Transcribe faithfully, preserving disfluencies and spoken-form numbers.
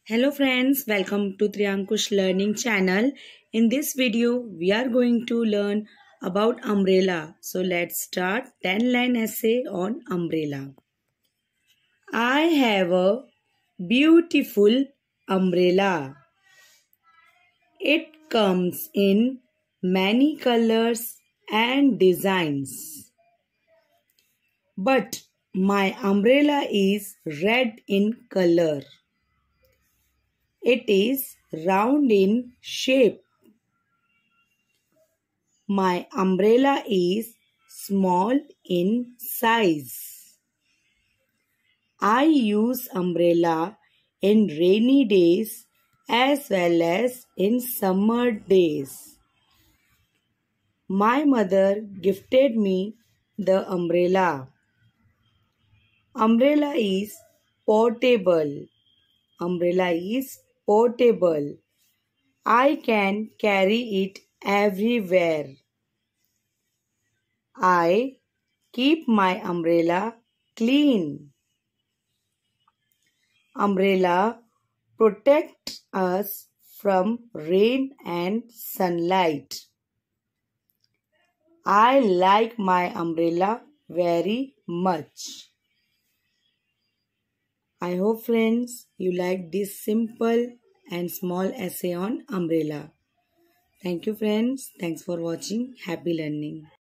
Hello friends, welcome to Triankush Learning channel. In this video, we are going to learn about umbrella. So let's start ten line essay on umbrella. I have a beautiful umbrella. It comes in many colors and designs. But my umbrella is red in color. It is round in shape. My umbrella is small in size. I use umbrella in rainy days as well as in summer days. My mother gifted me the umbrella. Umbrella is portable. Umbrella is portable. I can carry it everywhere. I keep my umbrella clean. Umbrella protects us from rain and sunlight. I like my umbrella very much. I hope friends you like this simple and small essay on umbrella. Thank you friends. Thanks for watching. Happy learning.